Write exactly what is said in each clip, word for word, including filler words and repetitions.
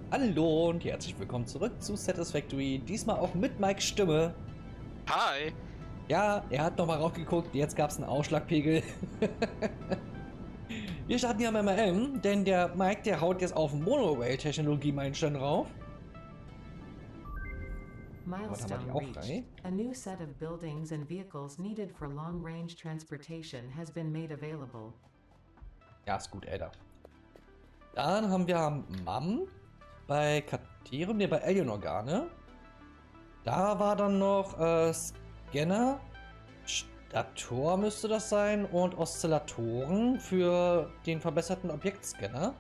Hallo und herzlich willkommen zurück zu Satisfactory, diesmal auch mit Mikes Stimme. Hi! Ja, er hat nochmal raufgeguckt, jetzt gab es einen Ausschlagpegel. Wir starten hier am M M M, denn der Mike, der haut jetzt auf Monorail-Technologie-Meilenstein rauf. Milestone reached. A new set of buildings and vehicles needed for long-range transportation has been made available. Ja, ist gut, Alter. Dann haben wir am Mam bei Katerium, ne, bei Alien-Organe. Da war dann noch äh, Scanner, Stator müsste das sein und Oszillatoren für den verbesserten Objektscanner.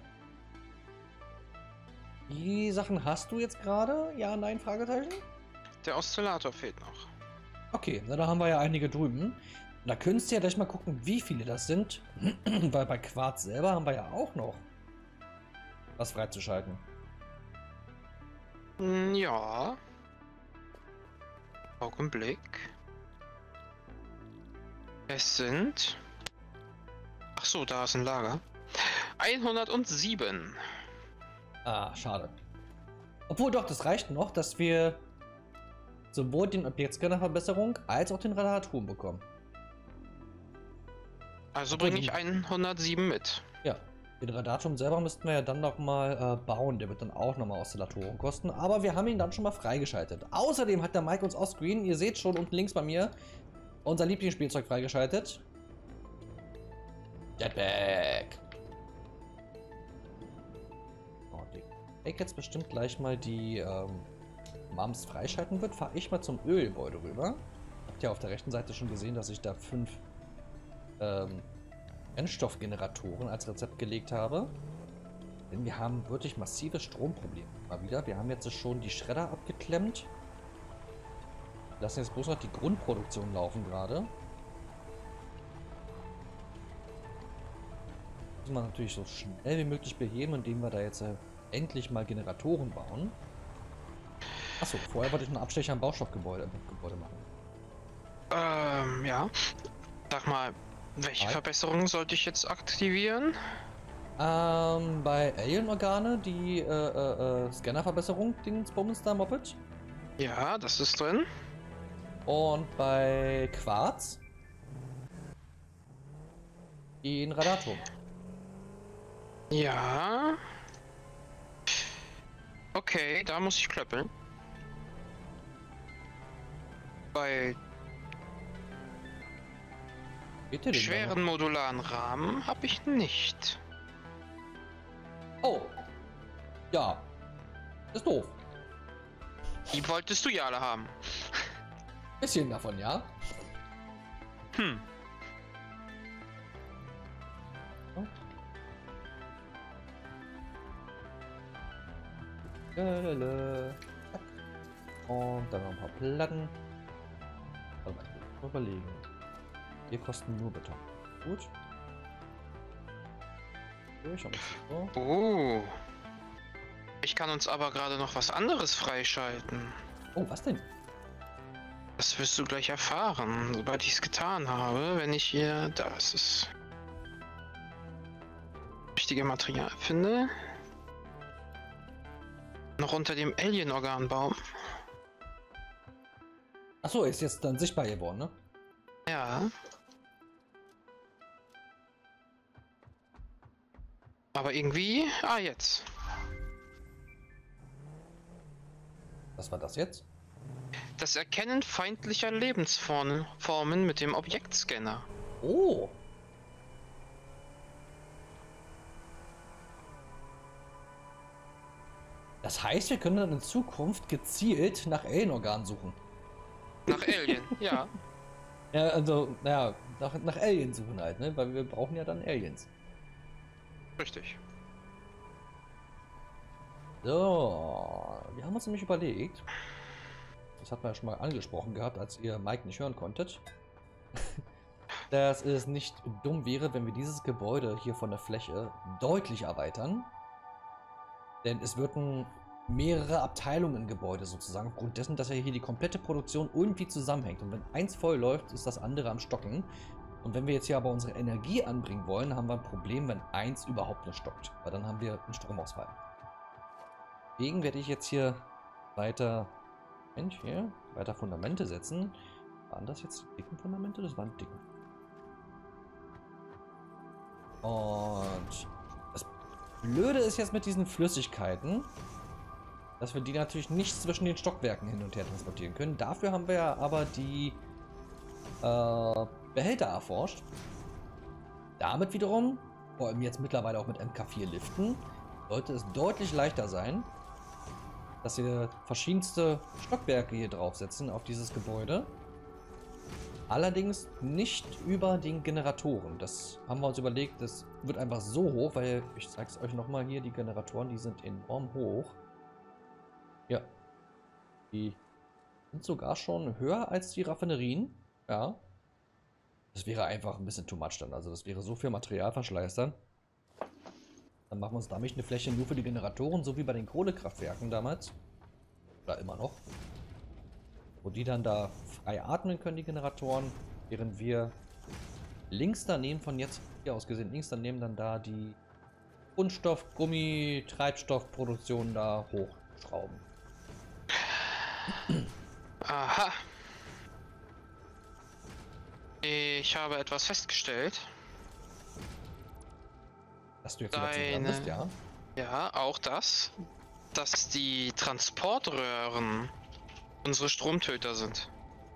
Die Sachen hast du jetzt gerade? Ja, nein, Fragezeichen? Der Oszillator fehlt noch. Okay, na, da haben wir ja einige drüben. Da könntest du ja gleich mal gucken, wie viele das sind. Weil bei Quarz selber haben wir ja auch noch was freizuschalten. Ja. Augenblick. Es sind... Ach so, da ist ein Lager. hundertsieben. Ah, schade. Obwohl doch, das reicht noch, dass wir sowohl den Objektscanner-Verbesserung als auch den Radarturm bekommen. Also bringe ich hundertsieben mit. Ja, den Radarturm selber müssten wir ja dann noch mal äh, bauen. Der wird dann auch nochmal Oszillatoren kosten. Aber wir haben ihn dann schon mal freigeschaltet. Außerdem hat der Mike uns offscreen, ihr seht schon unten links bei mir, unser Lieblingsspielzeug freigeschaltet. Jetpack. Oh, die ich jetzt bestimmt gleich mal die ähm, Mams freischalten wird, fahre ich mal zum Ölgebäude rüber. Habt ihr auf der rechten Seite schon gesehen, dass ich da fünf ähm, Brennstoffgeneratoren als Rezept gelegt habe. Denn wir haben wirklich massive Stromprobleme. Mal wieder. Wir haben jetzt schon die Schredder abgeklemmt. Lassen jetzt bloß noch die Grundproduktion laufen gerade. Müssen wir natürlich so schnell wie möglich beheben, indem wir da jetzt äh, endlich mal Generatoren bauen. Achso, vorher wollte ich einen Abstecher am Baustoffgebäude Gebäude machen. Ähm, ja. Sag mal, welche Hi. Verbesserungen sollte ich jetzt aktivieren? Ähm, bei Alien-Organe die äh, äh, äh, Scanner-Verbesserung, den Bowmanster Moped. Ja, das ist drin. Und bei Quarz den Radarturm. Ja. Okay, da muss ich klöppeln. Bei Bitte den schweren modularen Rahmen habe ich nicht. Oh. Ja. Ist doof. Die wolltest du ja alle haben. Bisschen davon, ja. Hm. Lalalala. Und dann noch ein paar Platten. Aber ich muss überlegen. Wir kosten nur Beton. Gut. Durch, aber so. Oh. Ich kann uns aber gerade noch was anderes freischalten. Oh, was denn? Das wirst du gleich erfahren, sobald ich es getan habe, wenn ich hier... Da ist es. Richtige Material finde. Noch unter dem Alien-Organbaum. Achso, ist jetzt dann sichtbar geworden, ne? Ja. Aber irgendwie... Ah, jetzt. Was war das jetzt? Das Erkennen feindlicher Lebensformen mit dem Objektscanner. Oh! Das heißt, wir können dann in Zukunft gezielt nach Alien-Organen suchen. Nach Alien, ja. Ja, also, naja, nach, nach Aliens suchen halt, ne? Weil wir brauchen ja dann Aliens. Richtig. So, wir haben uns nämlich überlegt, das hat man ja schon mal angesprochen gehabt, als ihr Mike nicht hören konntet, dass es nicht dumm wäre, wenn wir dieses Gebäude hier von der Fläche deutlich erweitern. Denn es würden mehrere Abteilungen Gebäude sozusagen, aufgrund dessen, dass ja hier die komplette Produktion irgendwie zusammenhängt. Und wenn eins voll läuft, ist das andere am Stocken. Und wenn wir jetzt hier aber unsere Energie anbringen wollen, haben wir ein Problem, wenn eins überhaupt nur stockt. Weil dann haben wir einen Stromausfall. Deswegen werde ich jetzt hier weiter, Mensch, hier, weiter Fundamente setzen. Waren das jetzt die dicken Fundamente? Das waren dicken. Und das Blöde ist jetzt mit diesen Flüssigkeiten, dass wir die natürlich nicht zwischen den Stockwerken hin und her transportieren können. Dafür haben wir ja aber die äh, Behälter erforscht. Damit wiederum, vor allem jetzt mittlerweile auch mit M K vier Liften, sollte es deutlich leichter sein, dass wir verschiedenste Stockwerke hier draufsetzen auf dieses Gebäude. Allerdings nicht über den Generatoren. Das haben wir uns überlegt, das wird einfach so hoch, weil, ich zeige es euch nochmal hier, die Generatoren, die sind enorm hoch. Ja. Die sind sogar schon höher als die Raffinerien. Ja. Das wäre einfach ein bisschen too much dann. Also das wäre so viel Materialverschleiß dann. Dann machen wir uns damit eine Fläche nur für die Generatoren, so wie bei den Kohlekraftwerken damals. Oder immer noch. Wo die dann da frei atmen können, die Generatoren. Während wir links daneben, von jetzt hier aus gesehen, links daneben dann da die Kunststoff-, Gummi-, Treibstoffproduktion da hochschrauben. Aha. Ich habe etwas festgestellt. Dass du jetzt Deine... bist, ja? Ja, auch das. Dass die Transportröhren unsere Stromtöter sind.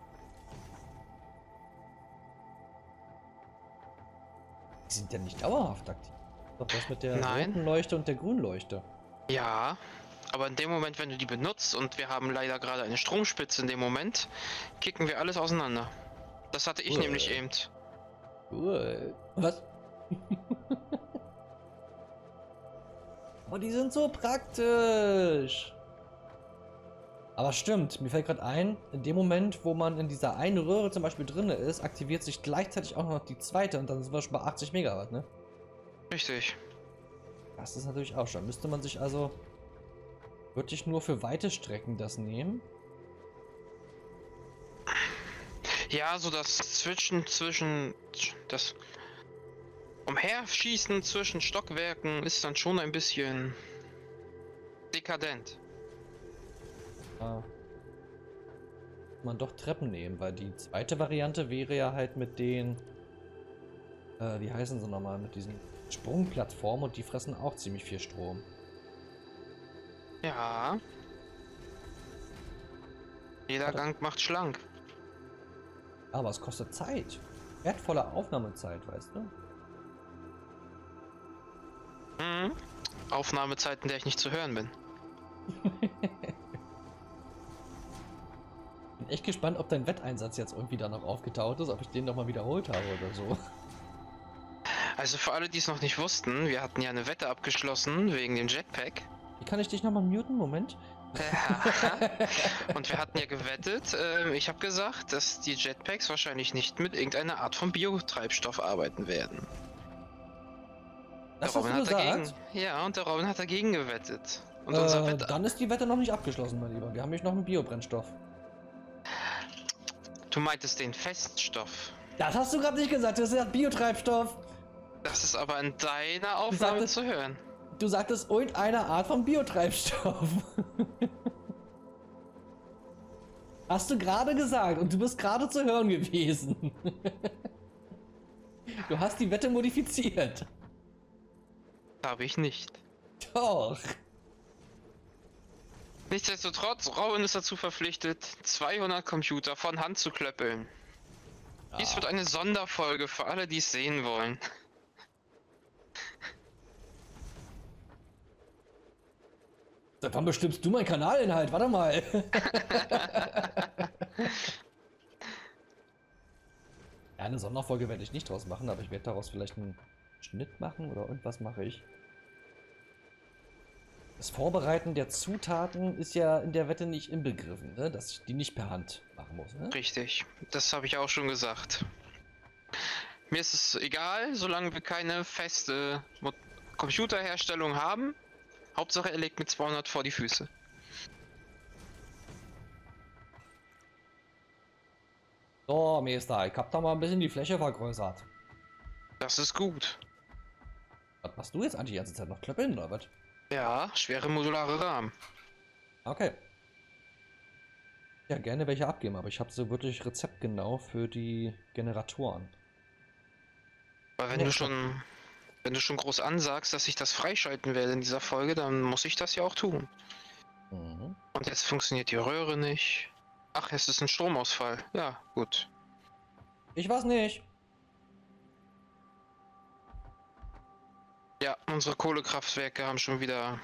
Die sind ja nicht dauerhaft aktiv. Doch das mit der Nein. roten Leuchte und der grünen Leuchte. Ja, aber in dem Moment, wenn du die benutzt und wir haben leider gerade eine Stromspitze in dem Moment, kicken wir alles auseinander. Das hatte ich Cool. nämlich eben. Cool. Was? Oh, die sind so praktisch. Aber stimmt, mir fällt gerade ein, in dem Moment, wo man in dieser einen Röhre zum Beispiel drin ist, aktiviert sich gleichzeitig auch noch die zweite und dann sind wir schon bei achtzig Megawatt, ne? Richtig. Das ist natürlich auch schon. Müsste man sich also wirklich nur für weite Strecken das nehmen. Ja, so das Zwischen, zwischen, das Umherschießen zwischen Stockwerken ist dann schon ein bisschen dekadent. Ja. Man doch Treppen nehmen, weil die zweite Variante wäre ja halt mit den, äh, wie heißen sie nochmal, mit diesen Sprungplattformen und die fressen auch ziemlich viel Strom. Ja. Jeder Warte. Gang macht schlank. Aber es kostet Zeit. Wertvolle Aufnahmezeit, weißt du? Mhm. Aufnahmezeiten, in der ich nicht zu hören bin. Bin echt gespannt, ob dein Wetteinsatz jetzt irgendwie da noch aufgetaucht ist, ob ich den nochmal wiederholt habe oder so. Also für alle, die es noch nicht wussten, wir hatten ja eine Wette abgeschlossen wegen dem Jetpack. Wie kann ich dich nochmal muten? Moment. Und wir hatten ja gewettet, äh, ich habe gesagt, dass die Jetpacks wahrscheinlich nicht mit irgendeiner Art von Biotreibstoff arbeiten werden. Das Der hast Robin du hat dagegen, gesagt? ja, und der Robin hat dagegen gewettet. Und unser Äh, Wette, dann ist die Wette noch nicht abgeschlossen, mein Lieber. Wir haben nämlich noch einen Biobrennstoff. du meintest den Feststoff. Das hast du gerade nicht gesagt, du hast gesagt Biotreibstoff. Das ist aber in deiner Aufnahme sagtest- zu hören. Du sagtest irgendeine Art von Biotreibstoff. Hast du gerade gesagt und du bist gerade zu hören gewesen. Du hast die Wette modifiziert. Habe ich nicht. Doch. Nichtsdestotrotz, Robin ist dazu verpflichtet, zweihundert Computer von Hand zu klöppeln. Dies wird eine Sonderfolge für alle, die es sehen wollen. Seit wann bestimmst du meinen Kanalinhalt? Warte mal. Ja, eine Sonderfolge werde ich nicht draus machen, aber ich werde daraus vielleicht einen Schnitt machen oder irgendwas mache ich. Das Vorbereiten der Zutaten ist ja in der Wette nicht inbegriffen, ne? Dass ich die nicht per Hand machen muss. Ne? Richtig, das habe ich auch schon gesagt. Mir ist es egal, solange wir keine feste Mo- Computerherstellung haben. Hauptsache er legt mit zweihundert vor die Füße. So, Meister, ich hab da mal ein bisschen die Fläche vergrößert. Das ist gut. Was machst du jetzt eigentlich die ganze Zeit noch klöppeln oder was? Ja, schwere modulare Rahmen. Okay. Ja, gerne welche abgeben, aber ich habe so wirklich rezeptgenau für die Generatoren. Weil wenn Ja, du schon, wenn du schon groß ansagst, dass ich das freischalten werde in dieser Folge, dann muss ich das ja auch tun. Mhm. Und jetzt funktioniert die Röhre nicht. Ach, es ist ein Stromausfall. Ja, gut. Ich weiß nicht. Ja, unsere Kohlekraftwerke haben schon wieder...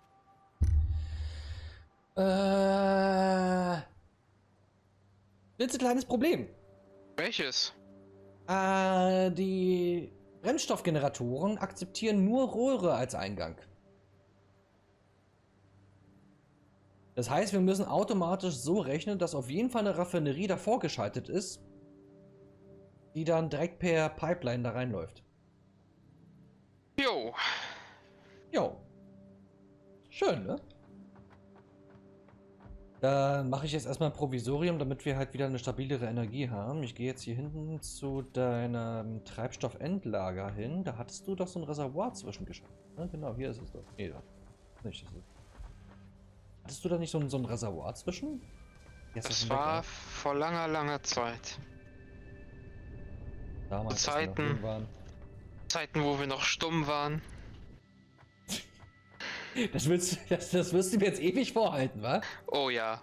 Äh. Klitzekleines Problem. Welches? Äh, die Brennstoffgeneratoren akzeptieren nur Röhre als Eingang. Das heißt, wir müssen automatisch so rechnen, dass auf jeden Fall eine Raffinerie davor geschaltet ist, die dann direkt per Pipeline da reinläuft. Jo. Jo. Schön, ne? Dann mache ich jetzt erstmal ein Provisorium, damit wir halt wieder eine stabilere Energie haben. Ich gehe jetzt hier hinten zu deinem Treibstoffendlager hin. Da hattest du doch so ein Reservoir zwischengeschaltet. Ne? Genau, hier ist es doch. Nee, da. Nicht, das ist... Hattest du da nicht so ein, so ein Reservoir zwischen? Jetzt Das ist war weg, vor langer, langer Zeit. damals, Zu als wir noch Zeiten. jung waren. Zeiten, wo wir noch stumm waren. Das willst, das, das wirst du mir jetzt ewig vorhalten, wa? Oh ja.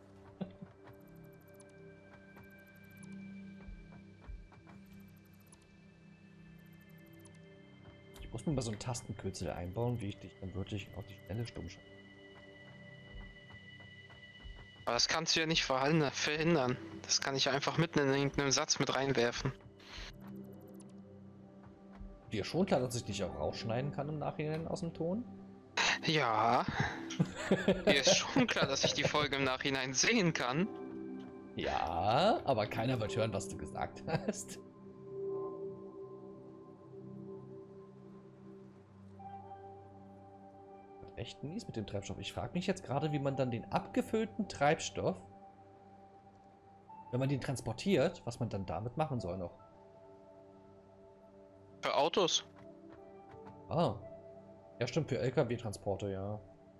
Ich muss mir mal so einen Tastenkürzel einbauen, wie ich dich dann wirklich auf die Stelle stumm schalte. Aber das kannst du ja nicht verhindern. Das kann ich einfach mitten in irgendeinem Satz mit reinwerfen. Dir schon klar, dass ich dich auch rausschneiden kann im Nachhinein aus dem Ton? Ja. Mir ist schon klar, dass ich die Folge im Nachhinein sehen kann. Ja, aber keiner wird hören, was du gesagt hast. Echt mies mit dem Treibstoff. Ich frage mich jetzt gerade, wie man dann den abgefüllten Treibstoff, wenn man den transportiert, was man dann damit machen soll noch. Für Autos. Ah. Ja, stimmt, für L K W-Transporte, ja.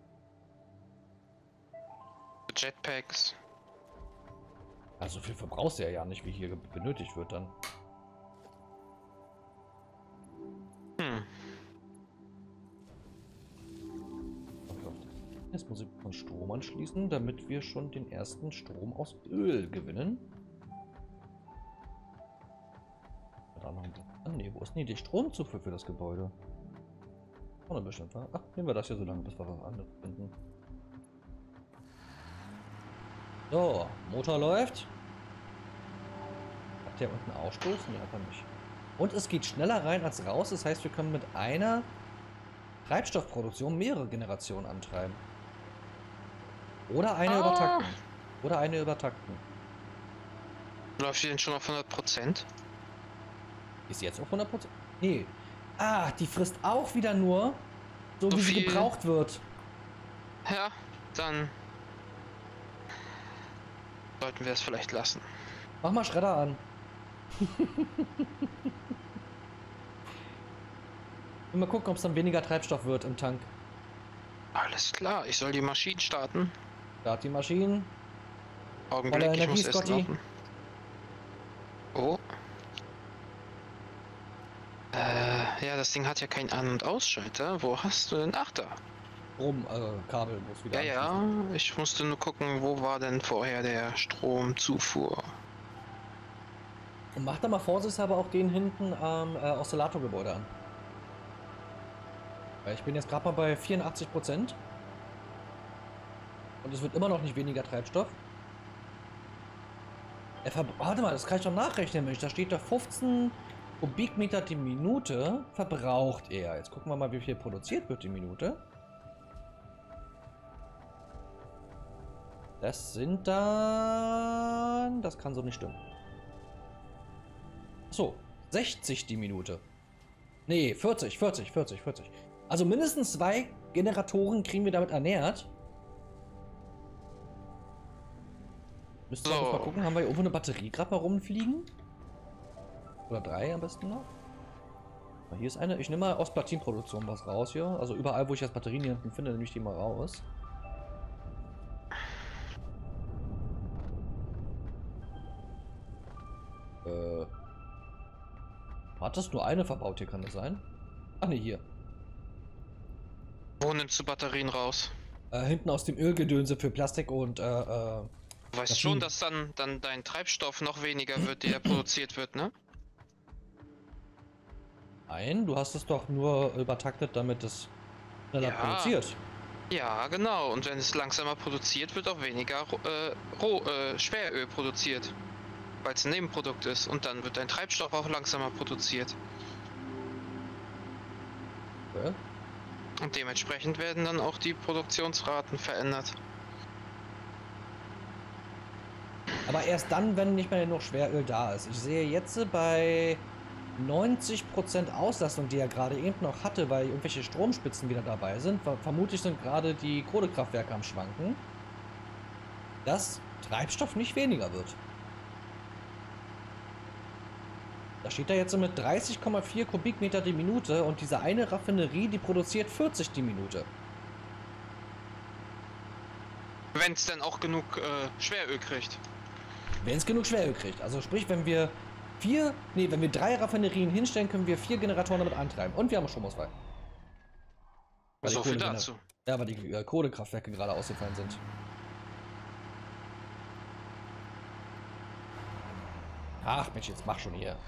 Für Jetpacks. Also viel verbrauchst du ja, ja nicht, wie hier benötigt wird dann. Hm. Jetzt muss ich von Strom anschließen, damit wir schon den ersten Strom aus Öl gewinnen. Da noch ein ah, nee, wo ist denn die Stromzufuhr für das Gebäude? Vorne bestimmt, wa? Ach, nehmen wir das hier so lange, bis wir was anderes finden. So, Motor läuft. Hat der unten Ausstoß? Nee, hat er nicht. Und es geht schneller rein als raus, das heißt, wir können mit einer Treibstoffproduktion mehrere Generationen antreiben. Oder eine Ah. übertakten. Oder eine übertakten. Läuft die denn schon auf hundert Prozent? Ist sie jetzt auf hundert Prozent? Nee. Ah, die frisst auch wieder nur, so, So wie sie viel. gebraucht wird. Ja, dann sollten wir es vielleicht lassen. Mach mal Schredder an. Und mal gucken, ob es dann weniger Treibstoff wird im Tank. Alles klar, ich soll die Maschinen starten. Start die Maschinen. Augenblick, Voller ich muss Energie, erst Scotty. warten. Oh. Äh, ja, das Ding hat ja keinen An- und Ausschalter. Wo hast du denn? Ach, da. Rum, äh, Kabel muss wieder Ja, anschließen. ja, ich musste nur gucken, wo war denn vorher der Stromzufuhr. Und mach da mal vorsichtshalber auch den hinten am äh, Oszillatorgebäude an. Weil ich bin jetzt gerade mal bei vierundachtzig Prozent. Und es wird immer noch nicht weniger Treibstoff. Er verbraucht, warte mal, das kann ich doch nachrechnen, Mensch. Da steht da fünfzehn Kubikmeter die Minute verbraucht er. Jetzt gucken wir mal, wie viel produziert wird die Minute. Das sind dann... Das kann so nicht stimmen. So, sechzig die Minute. Nee, vierzig, vierzig, vierzig, vierzig. Also mindestens zwei Generatoren kriegen wir damit ernährt. Müssten wir So. mal gucken, haben wir hier irgendwo eine Batterie gerade mal rumfliegen? Oder drei am besten noch? Hier ist eine. Ich nehme mal aus Platinproduktion was raus hier. Also überall, wo ich jetzt Batterien hier hinten finde, nehme ich die mal raus. Äh. Hattest nur eine verbaut hier, kann das sein? Ach ne, hier. Wo nimmst du Batterien raus? Äh, hinten aus dem Ölgedönse für Plastik und äh, äh. Du weißt schon, dass dann, dann dein Treibstoff noch weniger wird, der produziert wird, ne? Nein, du hast es doch nur übertaktet, damit es schneller Ja. produziert. Ja, genau. Und wenn es langsamer produziert, wird auch weniger äh, Roh, äh, Schweröl produziert. Weil es ein Nebenprodukt ist. Und dann wird dein Treibstoff auch langsamer produziert. Okay. Und dementsprechend werden dann auch die Produktionsraten verändert. Aber erst dann, wenn nicht mehr genug Schweröl da ist. Ich sehe jetzt bei neunzig Prozent Auslastung, die er gerade eben noch hatte, weil irgendwelche Stromspitzen wieder dabei sind. Vermutlich sind gerade die Kohlekraftwerke am Schwanken. Dass Treibstoff nicht weniger wird. Da steht er jetzt so mit dreißig Komma vier Kubikmeter die Minute und diese eine Raffinerie, die produziert vierzig die Minute. Wenn es dann auch genug äh, Schweröl kriegt. Wenn es genug Schweröl kriegt. Also sprich, wenn wir vier, nee, wenn wir drei Raffinerien hinstellen, können wir vier Generatoren damit antreiben. Und wir haben Stromausfall. Weil So die viel Kohlegener- dazu. Ja, weil die äh, Kohlekraftwerke gerade ausgefallen sind. Ach Mensch, jetzt mach schon hier.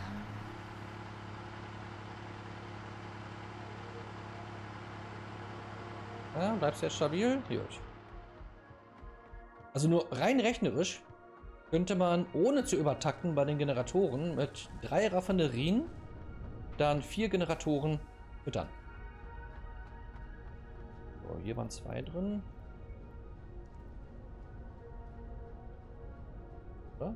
Ja, bleibst du jetzt stabil? Gut. Also nur rein rechnerisch könnte man, ohne zu übertakten bei den Generatoren, mit drei Raffinerien dann vier Generatoren füttern. So, hier waren zwei drin. Oder?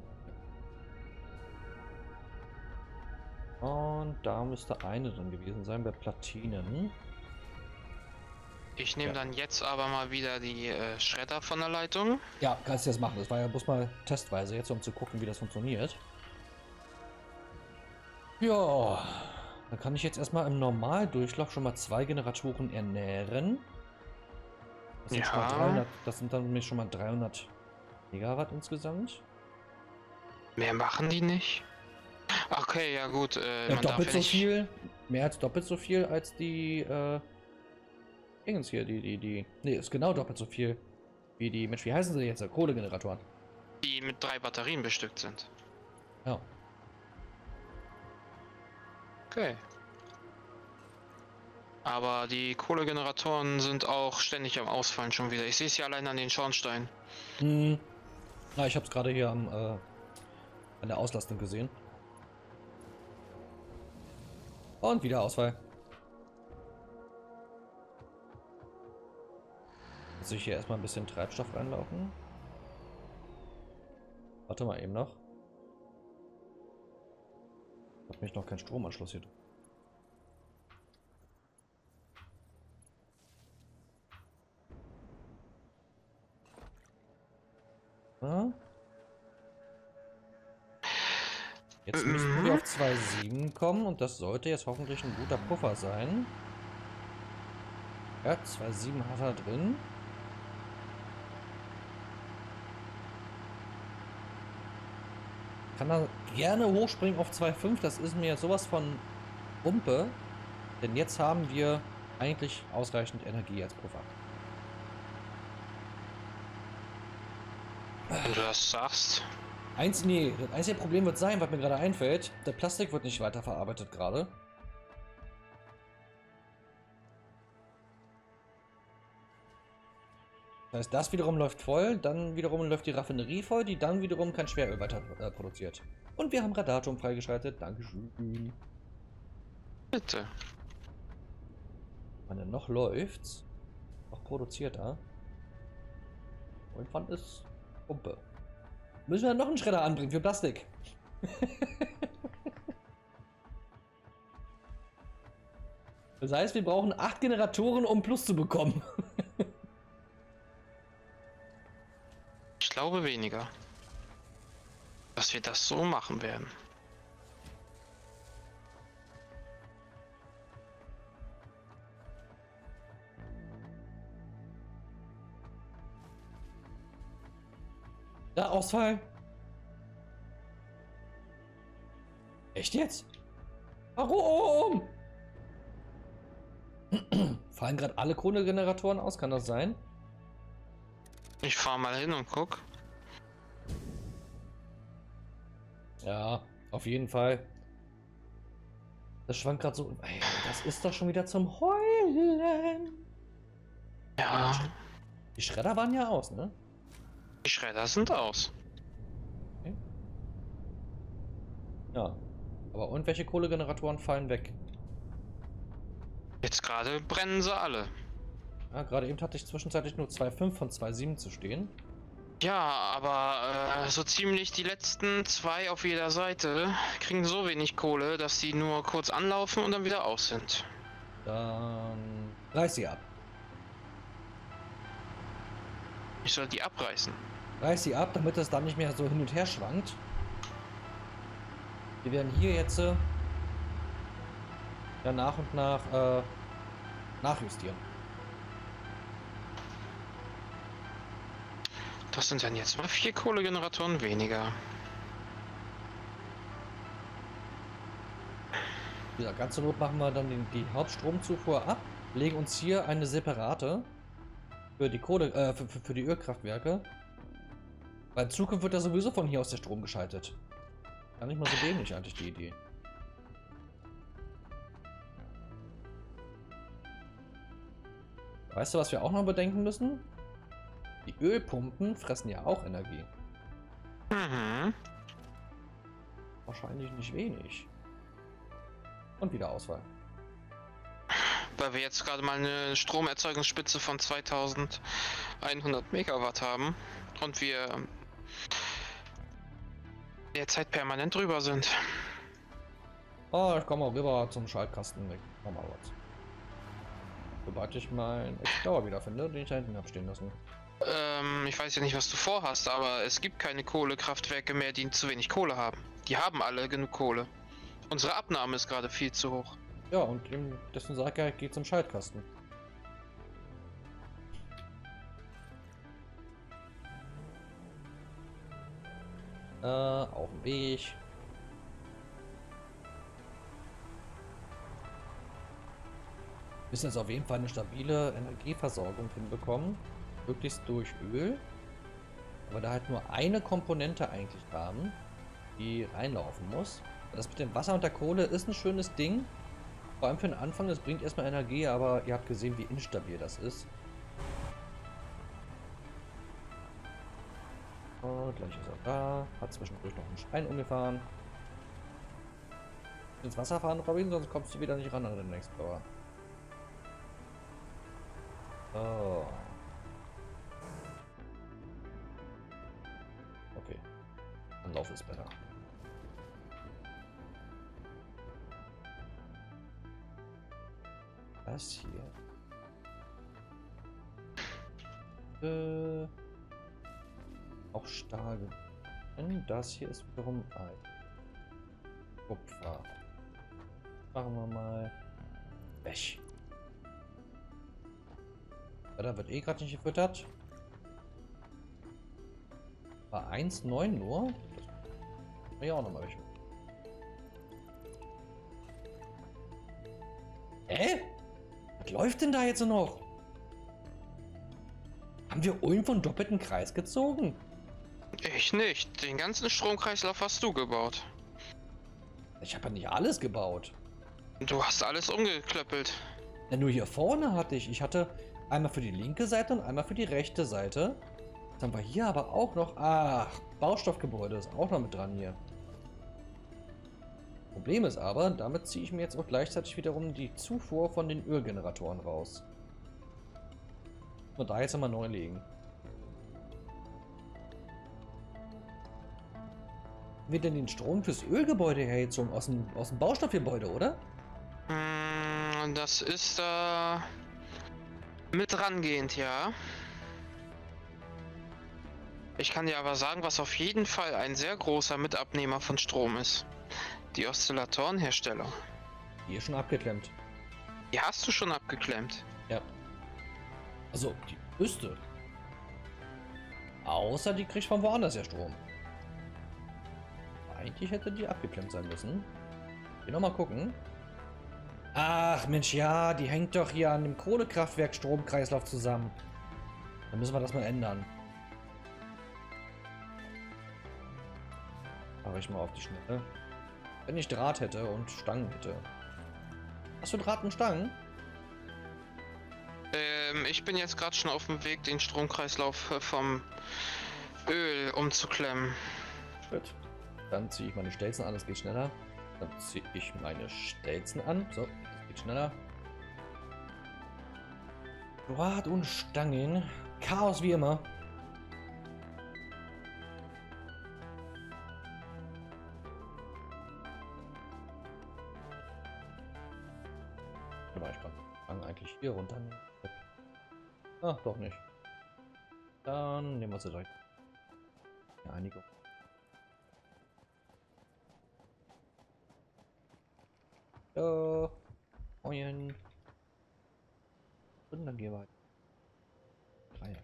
Und da müsste eine drin gewesen sein bei Platinen. Ich nehme Ja. dann jetzt aber mal wieder die äh, Schredder von der Leitung. Ja, kannst du das machen. Das war ja bloß mal testweise jetzt, um zu gucken, wie das funktioniert. Ja, dann kann ich jetzt erstmal im Normaldurchlauf schon mal zwei Generatoren ernähren. Das sind, Ja. schon mal dreihundert, das sind dann nämlich schon mal dreihundert Megawatt insgesamt. Mehr machen die nicht. Okay, ja gut. Äh, Ja, man darf doppelt ja so nicht... viel, mehr als doppelt so viel als die, äh, Dingens hier, die, die, die, nee, ist genau doppelt so viel wie die, Mensch, wie heißen sie jetzt, Kohlegeneratoren. Die mit drei Batterien bestückt sind. Ja. Okay. Aber die Kohlegeneratoren sind auch ständig am Ausfallen schon wieder. Ich sehe es ja allein an den Schornsteinen. Hm. Na, ich habe es gerade hier am, äh, an der Auslastung gesehen. Und wieder Ausfall. Muss ich hier erstmal ein bisschen Treibstoff reinlaufen? Warte mal eben noch. Ich habe mich noch keinen Stromanschluss hier. Ja. Jetzt müssen wir auf zwei Komma sieben kommen und das sollte jetzt hoffentlich ein guter Puffer sein. Ja, zwei Komma sieben hat er drin. Kann er gerne hochspringen auf zwei Komma fünf, das ist mir jetzt sowas von Wumpe. Denn jetzt haben wir eigentlich ausreichend Energie als Puffer. Wenn du das sagst. Eins, nee, das einzige Problem wird sein, was mir gerade einfällt, der Plastik wird nicht weiterverarbeitet gerade. Das heißt, das wiederum läuft voll, dann wiederum läuft die Raffinerie voll, die dann wiederum kein Schweröl weiter äh, produziert. Und wir haben Radatum freigeschaltet, Dankeschön. Bitte. Meine, noch läuft's. Noch produziert er. Und wann ist Pumpe? Müssen wir noch einen Schredder anbringen für Plastik. Das heißt, wir brauchen acht Generatoren, um Plus zu bekommen. Ich glaube weniger. Dass wir das so machen werden. Da, Ausfall. Echt jetzt? Warum? Fallen gerade alle Kohlegeneratoren aus? Kann das sein? Ich fahr mal hin und guck. Ja, auf jeden Fall. Das schwankt gerade so. Ey, das ist doch schon wieder zum Heulen. Ja. Die Schredder waren ja aus, ne? Die Schredder sind aus. Okay. Ja. Aber und welche Kohlegeneratoren fallen weg? Jetzt gerade brennen sie alle. Ja, gerade eben hatte ich zwischenzeitlich nur zwei Komma fünf von zwei Komma sieben zu stehen. Ja, aber äh, so ziemlich die letzten zwei auf jeder Seite kriegen so wenig Kohle, dass sie nur kurz anlaufen und dann wieder aus sind. Dann reiß sie ab. Ich soll die abreißen. Reiß sie ab, damit es dann nicht mehr so hin und her schwankt. Wir werden hier jetzt äh, ja, nach und nach äh, nachjustieren. Das sind dann jetzt mal vier Kohlegeneratoren weniger. Ja, ganz zur Not machen wir dann den, die Hauptstromzufuhr ab, legen uns hier eine separate für die Kohle, äh, für, für, für die Ölkraftwerke. Weil in Zukunft wird ja sowieso von hier aus der Strom geschaltet. Gar nicht mal so dämlich eigentlich die Idee. Weißt du, was wir auch noch bedenken müssen? Die Ölpumpen fressen ja auch Energie. Mhm. Wahrscheinlich nicht wenig. Und wieder Ausfall. Weil wir jetzt gerade mal eine Stromerzeugungsspitze von zweitausendeinhundert Megawatt haben und wir derzeit permanent drüber sind. Oh, ich komme mal rüber zum Schaltkasten weg. Mach mal was. Sobald ich meinen Explorer wieder finde, den ich da hinten habe stehen lassen. Ähm, ich weiß ja nicht, was du vorhast, aber es gibt keine Kohlekraftwerke mehr, die zu wenig Kohle haben. Die haben alle genug Kohle. Unsere Abnahme ist gerade viel zu hoch. Ja, und in dessen Sache geht zum Schaltkasten. Äh, auf dem Weg. Wir müssen jetzt auf jeden Fall eine stabile Energieversorgung hinbekommen. Möglichst durch Öl. Aber da halt nur eine Komponente eigentlich haben, die reinlaufen muss. Das mit dem Wasser und der Kohle ist ein schönes Ding. Vor allem für den Anfang, das bringt erstmal Energie, aber ihr habt gesehen, wie instabil das ist. Oh, gleich ist er da. Hat zwischendurch noch einen Stein umgefahren. Ins Wasser fahren, Robin, sonst kommst du wieder nicht ran an den Explorer. Oh. Okay. Anlauf ist besser. Das hier. Äh, auch Stahl. Das hier ist wiederum ein Kupfer. Machen wir mal weg. Ja, da wird eh gerade nicht gefüttert. War eins Komma neun nur. Das will ich auch nochmal weg. Hä? Was läuft denn da jetzt noch? Haben wir irgendwo einen doppelten Kreis gezogen? Ich nicht. Den ganzen Stromkreislauf hast du gebaut. Ich habe ja nicht alles gebaut. Du hast alles umgeklöppelt. Ja, nur hier vorne hatte ich. Ich hatte einmal für die linke Seite und einmal für die rechte Seite. Jetzt haben wir hier aber auch noch... Ach, Baustoffgebäude ist auch noch mit dran hier. Problem ist aber, damit ziehe ich mir jetzt auch gleichzeitig wiederum die Zufuhr von den Ölgeneratoren raus. Und da jetzt nochmal neu legen. Wird denn den Strom fürs Ölgebäude hergezogen aus dem, aus dem Baustoffgebäude, oder? Das ist da äh, mit rangehend, ja. Ich kann dir aber sagen, was auf jeden Fall ein sehr großer Mitabnehmer von Strom ist. Die Oszillatorenhersteller. Die ist schon abgeklemmt. Die hast du schon abgeklemmt. Ja. Also, die Üste. Außer die kriegt von woanders her Strom. Eigentlich hätte die abgeklemmt sein müssen. Hier nochmal gucken. Ach Mensch, ja, die hängt doch hier an dem Kohlekraftwerk Stromkreislauf zusammen. Dann müssen wir das mal ändern. Mache ich mal auf die Schnelle. Wenn ich Draht hätte und Stangen hätte. Hast du Draht und Stangen? Ähm, ich bin jetzt gerade schon auf dem Weg, den Stromkreislauf äh, vom Öl umzuklemmen. Gut. Dann ziehe ich meine Stelzen an, das geht schneller. Dann ziehe ich meine Stelzen an. So, das geht schneller. Draht und Stangen. Chaos wie immer. Aber ich kann eigentlich hier runter. Ach, doch nicht. Dann nehmen wir sie direkt. Ja, einige. Ja. Moin. Und dann gehen wir weiter. Dreier.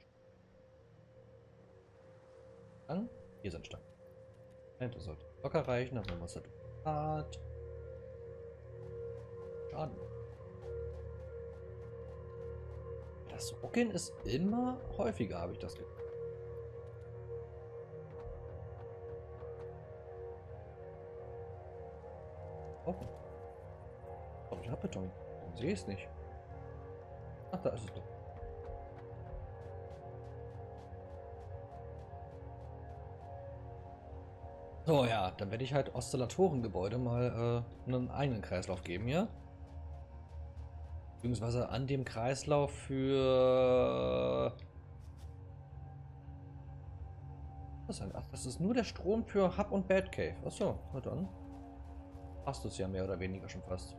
Dann, hier sind Stangen. Das sollte locker reichen, aber was hat Draht. Schaden. Das Ruckeln ist immer häufiger, habe ich das Gefühl. Offen. Oh, ich habe Beton. Ich sehe es nicht. Ach, da ist es doch. So, ja, dann werde ich halt Oszillatorengebäude mal äh, einen eigenen Kreislauf geben hier. Beziehungsweise an dem Kreislauf für... Was ist denn? Ach, das ist nur der Strom für Hub und Batcave. Achso, na dann. Passt es ja mehr oder weniger schon fast.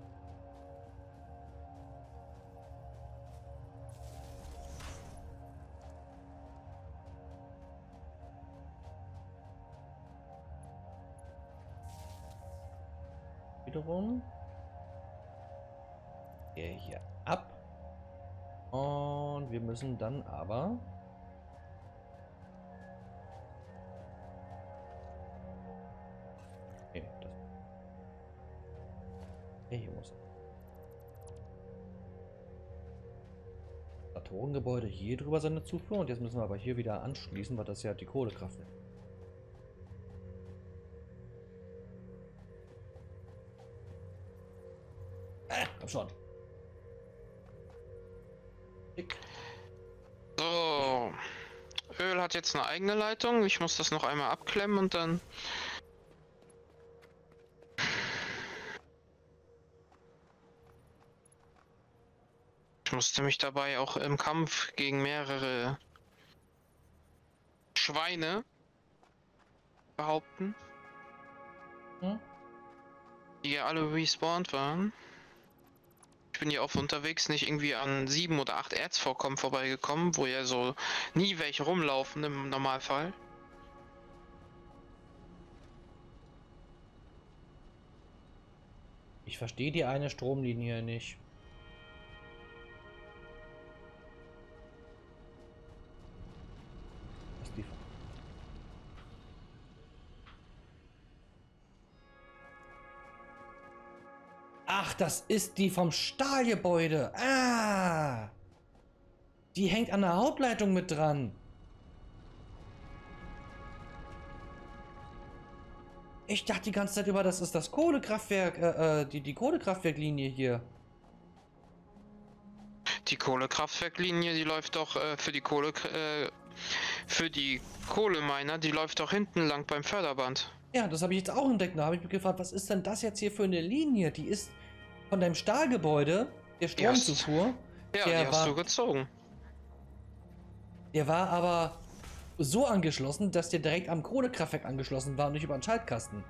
Wiederum. Der hier ab. Und wir müssen dann aber... Nee, das... Der hier muss... Atorengebäude hier drüber seine Zufuhr. Und jetzt müssen wir aber hier wieder anschließen, weil das ja die Kohlekraft ist. Ah, komm schon. So, Öl hat jetzt eine eigene Leitung. Ich muss das noch einmal abklemmen und dann... Ich musste mich dabei auch im Kampf gegen mehrere Schweine behaupten, Hm? die ja alle respawned waren. Ich bin hier auch unterwegs nicht irgendwie an sieben oder acht Erzvorkommen vorbeigekommen, wo ja so nie welche rumlaufen im Normalfall. Ich verstehe die eine Stromlinie nicht. Was ist die? Ach, das ist die vom Stahlgebäude. Ah! Die hängt an der Hauptleitung mit dran. Ich dachte die ganze Zeit über, das ist das Kohlekraftwerk, äh, äh, die, die Kohlekraftwerklinie hier. Die Kohlekraftwerklinie, die läuft doch äh, für die Kohle, äh, für die Kohleminer, die läuft doch hinten lang beim Förderband. Ja, das habe ich jetzt auch entdeckt. Da habe ich mich gefragt, was ist denn das jetzt hier für eine Linie? Die ist von deinem Stahlgebäude, der Stromzufuhr. Ja, der die hast war, du gezogen. Der war aber so angeschlossen, dass der direkt am Kohlekraftwerk angeschlossen war und nicht über einen Schaltkasten.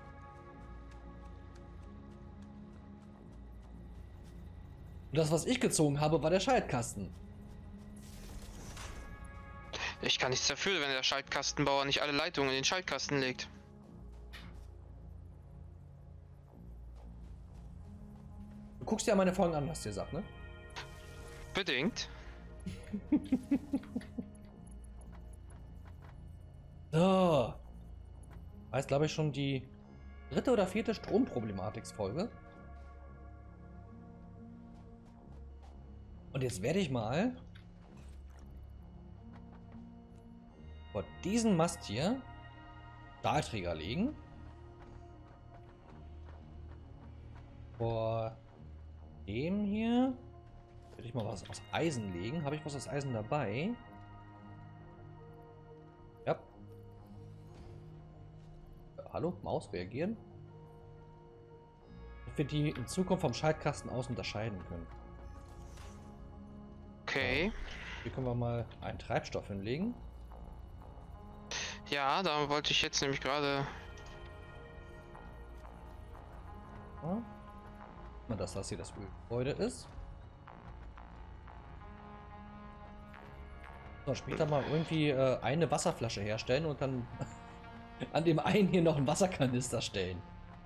Und das, was ich gezogen habe, war der Schaltkasten. Ich kann nichts dafür, wenn der Schaltkastenbauer nicht alle Leitungen in den Schaltkasten legt. Du guckst dir ja meine Folgen an, hast du gesagt, ne? Bedingt. So. War jetzt, glaube ich, schon die dritte oder vierte Stromproblematik-Folge. Und jetzt werde ich mal vor diesen Mast hier Stahlträger legen. Vor dem hier werde ich mal was aus Eisen legen. Habe ich was aus Eisen dabei? Ja. Äh, hallo? Maus reagieren? Damit wir die in Zukunft vom Schaltkasten aus unterscheiden können. Okay. Hier können wir mal einen Treibstoff hinlegen. Ja, da wollte ich jetzt nämlich gerade. Ja. Mal, dass das hier das Ölgebäude ist. So, später mal irgendwie äh, eine Wasserflasche herstellen und dann an dem einen hier noch einen Wasserkanister stellen.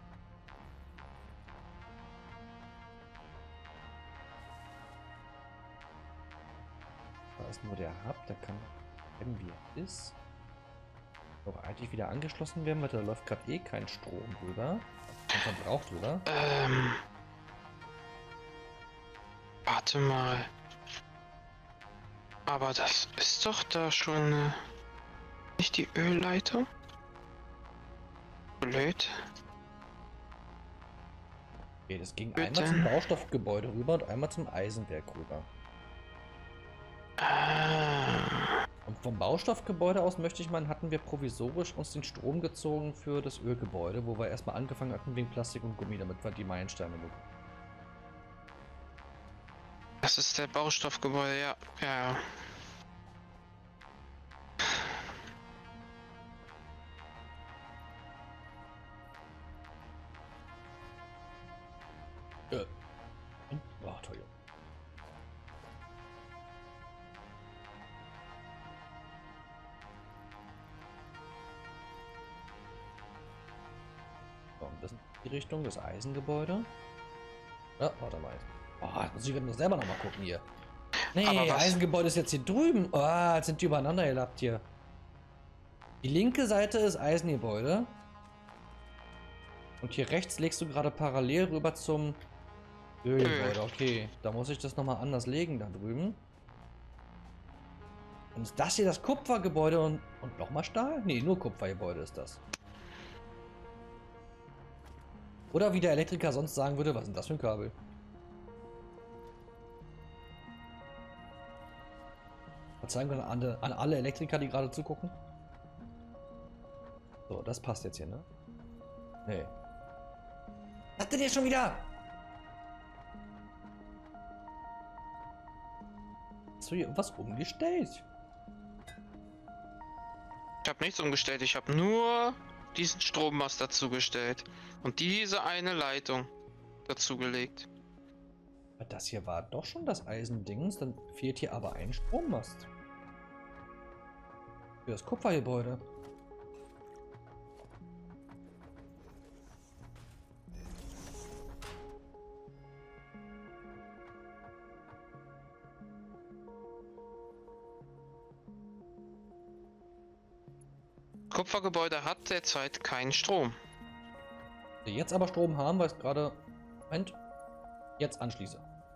Da ist nur der Hub, der kann bleiben wie er ist. Doch eigentlich wieder angeschlossen werden, weil da läuft gerade eh kein Strom drüber. Kein Verbrauch drüber. Ähm. Warte mal. Aber das ist doch da schon äh, nicht die Ölleitung? Blöd. Okay, das ging Bitte. einmal zum Baustoffgebäude rüber und einmal zum Eisenwerk rüber. Ah. Und vom Baustoffgebäude aus, möchte ich meinen, hatten wir provisorisch uns den Strom gezogen für das Ölgebäude, wo wir erstmal angefangen hatten wegen Plastik und Gummi, damit wir die Meilensteine bekommen. Das ist der Baustoffgebäude, ja. Ja. Äh. Oh, toll. So, und das ist die Richtung, das Eisengebäude. Ja, warte mal. Oh, jetzt muss ich nur selber noch mal gucken hier. Nee, Aber was- Eisengebäude ist jetzt hier drüben. Oh, jetzt sind die übereinander gelappt hier. Die linke Seite ist Eisengebäude. Und hier rechts legst du gerade parallel rüber zum Ölgebäude. Okay, da muss ich das nochmal anders legen da drüben. Und ist das hier das Kupfergebäude und, und nochmal Stahl? Nee, nur Kupfergebäude ist das. Oder wie der Elektriker sonst sagen würde, was ist denn das für ein Kabel? Verzeihen wir an, an alle Elektriker, die gerade zugucken. So, das passt jetzt hier, ne? Nee. Was denn jetzt schon wieder? Hast du hier irgendwas umgestellt? Ich habe nichts umgestellt, ich habe nur diesen Strommast dazugestellt. Und diese eine Leitung dazugelegt. Das hier war doch schon das Eisendings, dann fehlt hier aber ein Strommast. Für das Kupfergebäude. Kupfergebäude hat derzeit keinen Strom. Die jetzt aber Strom haben, weil es gerade... Moment. Jetzt anschließe.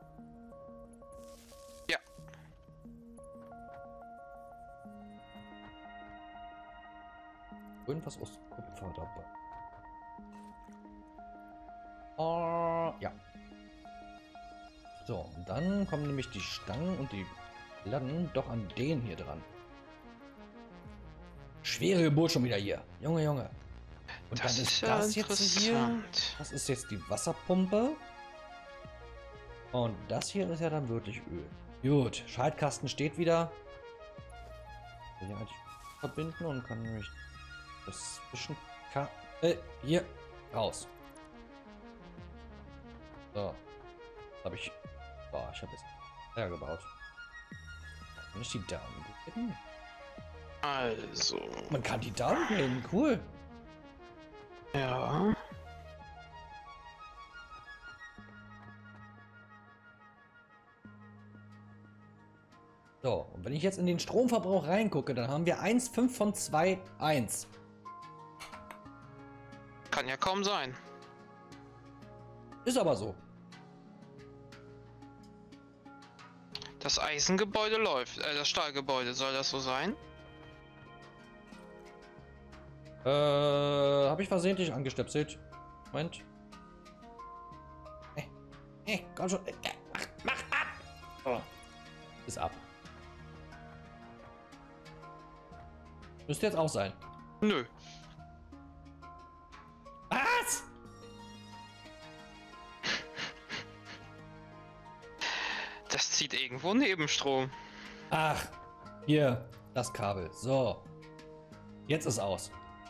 Ja. Irgendwas aus Kupfer dabei. Uh, ja. So, und dann kommen nämlich die Stangen und die Platten doch an den hier dran. Schwere Geburt schon wieder hier. Junge, Junge. Und Das dann ist ist ja das jetzt hier. interessant. Das ist jetzt die Wasserpumpe. Und das hier ist ja dann wirklich Öl. Gut, Schaltkasten steht wieder. Hier halt verbinden und kann nämlich das zwischen Ka äh, hier raus. So. Habe ich. Boah, ich habe jetzt Eier gebaut. Kann ich die downgraden? Also. Man kann die downgraden, cool. Ja. So, und Wenn ich jetzt in den Stromverbrauch reingucke, dann haben wir eins Komma fünf von zwei Komma eins. Kann ja kaum sein. Ist aber so. Das Eisengebäude läuft. Äh, das Stahlgebäude, soll das so sein? Äh, habe ich versehentlich angestöpselt. Moment. Hey, hey, komm schon. Mach, mach ab! Oh. Ist ab. Müsste jetzt auch sein. Nö. Was? Das zieht irgendwo Nebenstrom. Ach, hier, das Kabel. So. Jetzt ist aus.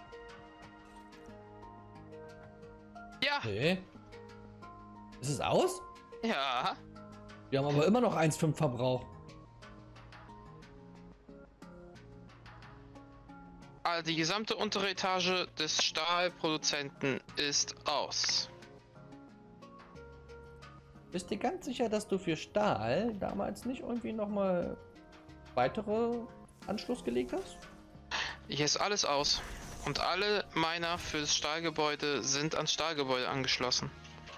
Ja. Okay. Ist es aus? Ja. Wir haben aber immer noch eins Komma fünf Verbrauch. Also die gesamte untere Etage des Stahlproduzenten ist aus. Bist du ganz sicher, dass du für Stahl damals nicht irgendwie nochmal weitere Anschluss gelegt hast? Hier ist alles aus. Und alle Miner für das Stahlgebäude sind ans Stahlgebäude angeschlossen.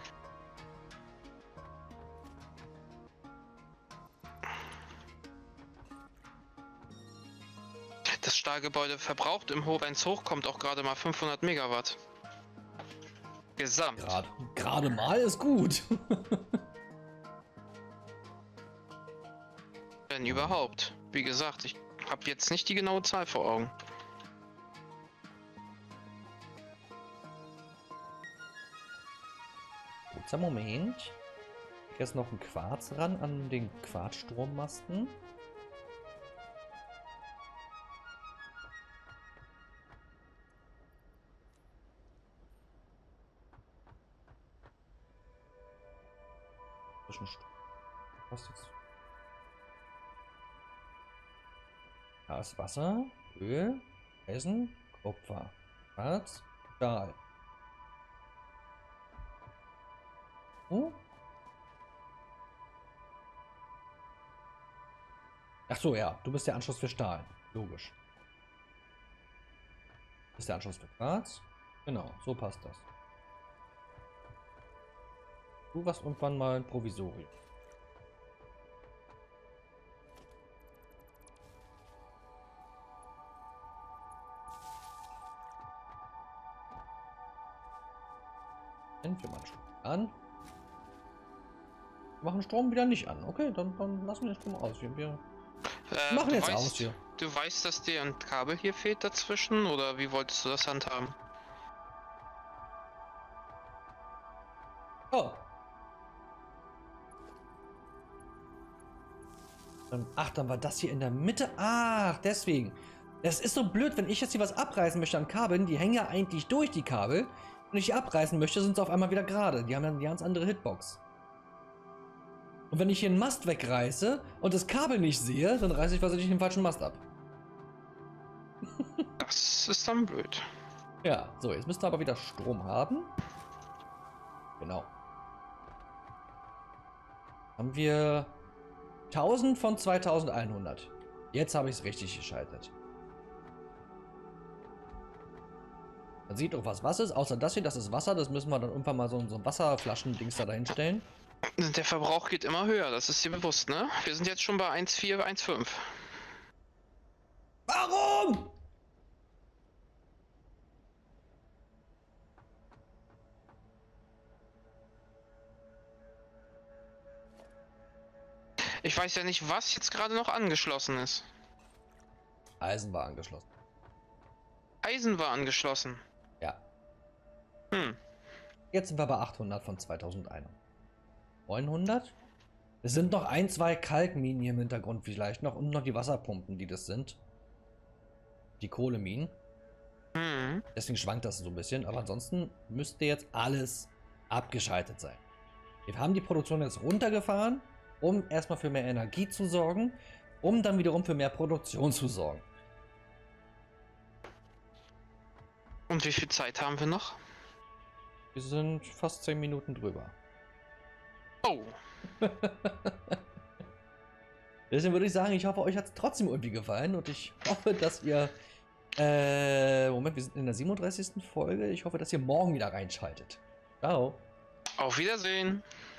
Das Stahlgebäude verbraucht im Hof, wenn es hochkommt, auch gerade mal fünfhundert Megawatt. Gesamt. Gerade, gerade mal ist gut. Wenn überhaupt. Wie gesagt, ich habe jetzt nicht die genaue Zahl vor Augen. Kurzer Moment. Jetzt noch ein Quarz ran an den Quarzstrommasten. Was jetzt? Da ist Wasser, Öl, Eisen, Kupfer, Quarz, Stahl. Oh. Ach so, ja, du bist der Anschluss für Stahl. Logisch. Du bist der Anschluss für Quarz. Genau, so passt das. Du warst irgendwann mal ein Provisorium. Wir machen Strom an. Wir machen Strom wieder nicht an. Okay, dann, dann lassen wir den Strom aus. Wir, wir äh, machen jetzt weißt, aus hier. Du weißt, dass dir ein Kabel hier fehlt dazwischen? Oder wie wolltest du das handhaben? Oh. Ach, dann war das hier in der Mitte. Ach, deswegen. Es ist so blöd, wenn ich jetzt hier was abreißen möchte an Kabeln. Die hängen ja eigentlich durch die Kabel. Wenn ich die abreißen möchte, sind sie auf einmal wieder gerade. Die haben dann eine ganz andere Hitbox. Und wenn ich hier einen Mast wegreiße und das Kabel nicht sehe, dann reiße ich wahrscheinlich den falschen Mast ab. Das ist dann blöd. Ja, so, jetzt müsst ihr aber wieder Strom haben. Genau. Haben wir tausend von zweitausendeinhundert. Jetzt habe ich es richtig geschaltet. Man sieht auch, was was ist. Außer das hier, das ist Wasser. Das müssen wir dann irgendwann mal so, so ein Wasserflaschen-Dings da dahin stellen. Der Verbrauch geht immer höher, das ist dir bewusst, ne? Wir sind jetzt schon bei eins Komma vier, eins Komma fünf. Warum? Ich weiß ja nicht, was jetzt gerade noch angeschlossen ist. Eisen war angeschlossen. Eisen war angeschlossen. Ja. Hm. Jetzt sind wir bei achthundert von zweitausendeinhundert. neunhundert? Es sind noch ein, zwei Kalkminen hier im Hintergrund vielleicht noch und noch die Wasserpumpen, die das sind. Die Kohleminen. Hm. Deswegen schwankt das so ein bisschen, aber ansonsten müsste jetzt alles abgeschaltet sein. Wir haben die Produktion jetzt runtergefahren, um erstmal für mehr Energie zu sorgen, um dann wiederum für mehr Produktion zu sorgen. Und wie viel Zeit haben wir noch? Wir sind fast zehn Minuten drüber. Oh. Deswegen würde ich sagen, ich hoffe, euch hat es trotzdem irgendwie gefallen und ich hoffe, dass ihr, äh, Moment, wir sind in der siebenunddreißigsten Folge. Ich hoffe, dass ihr morgen wieder reinschaltet. Ciao. Auf Wiedersehen.